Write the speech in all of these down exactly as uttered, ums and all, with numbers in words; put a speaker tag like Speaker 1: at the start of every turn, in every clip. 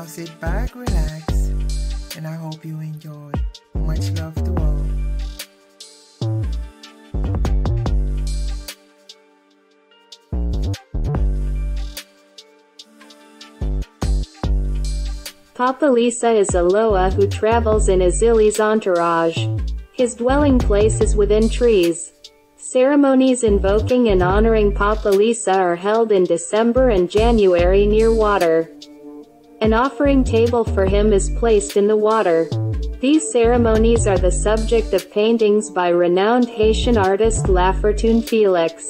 Speaker 1: Now sit back, relax, and I hope you enjoy. Much love to all.
Speaker 2: Papalisa is a Loa who travels in Azili's entourage. His dwelling place is within trees. Ceremonies invoking and honoring Papalisa are held in December and January near water. An offering table for him is placed in the water. These ceremonies are the subject of paintings by renowned Haitian artist Lafortune Felix.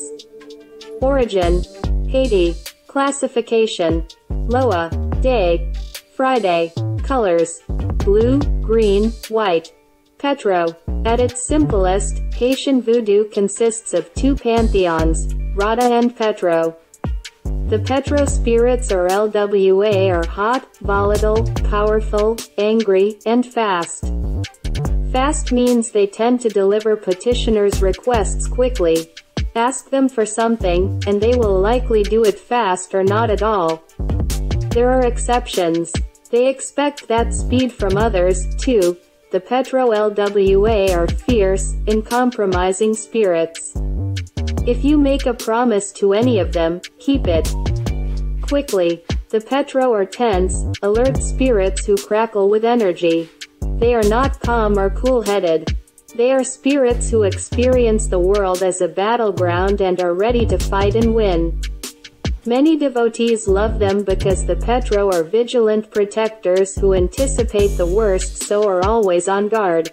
Speaker 2: Origin: Haiti. Classification: Loa, day, Friday. Colors: blue, green, white. Petro. At its simplest, Haitian voodoo consists of two pantheons, Rada and Petro. The Petro spirits or L W A are hot, volatile, powerful, angry, and fast. Fast means they tend to deliver petitioners' requests quickly. Ask them for something, and they will likely do it fast or not at all. There are exceptions. They expect that speed from others, too. The Petro L W A are fierce, uncompromising spirits. If you make a promise to any of them, keep it quickly. The Petro are tense, alert spirits who crackle with energy. They are not calm or cool-headed. They are spirits who experience the world as a battleground and are ready to fight and win. Many devotees love them because the Petro are vigilant protectors who anticipate the worst, so are always on guard.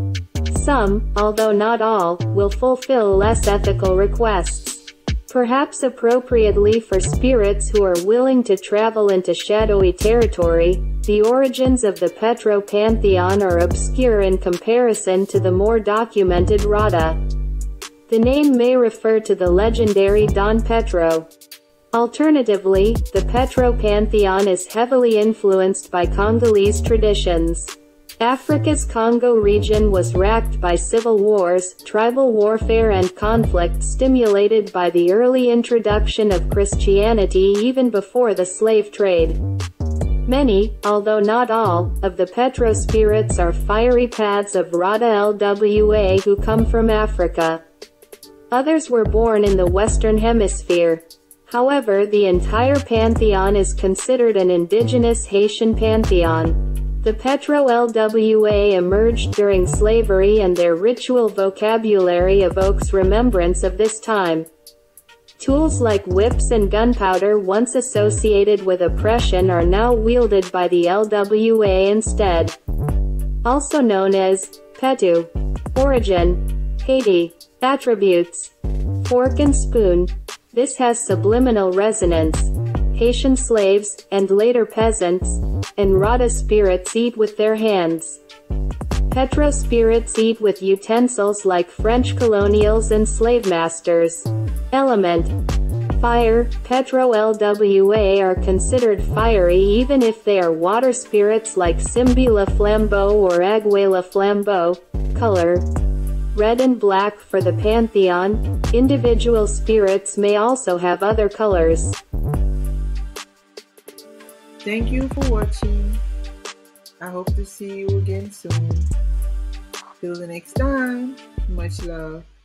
Speaker 2: Some, although not all, will fulfill less ethical requests. Perhaps appropriately for spirits who are willing to travel into shadowy territory, the origins of the Petro pantheon are obscure in comparison to the more documented Rada. The name may refer to the legendary Don Petro. Alternatively, the Petro pantheon is heavily influenced by Congolese traditions. Africa's Congo region was racked by civil wars, tribal warfare and conflict stimulated by the early introduction of Christianity even before the slave trade. Many, although not all, of the Petro spirits are fiery paths of Rada L W A who come from Africa. Others were born in the Western Hemisphere. However, the entire pantheon is considered an indigenous Haitian pantheon. The Petro L W A emerged during slavery and their ritual vocabulary evokes remembrance of this time. Tools like whips and gunpowder once associated with oppression are now wielded by the L W A instead. Also known as Petu. Origin: Haiti. Attributes: fork and spoon. This has subliminal resonance. Haitian slaves, and later peasants, and Rada spirits eat with their hands. Petro spirits eat with utensils like French colonials and slave masters. Element: fire. Petro L W A are considered fiery even if they are water spirits like Simbi la Flambeau or Agwe la Flambeau. Color: red and black for the pantheon. Individual spirits may also have other colors.
Speaker 1: Thank you for watching. I hope to see you again soon. Till the next time, much love.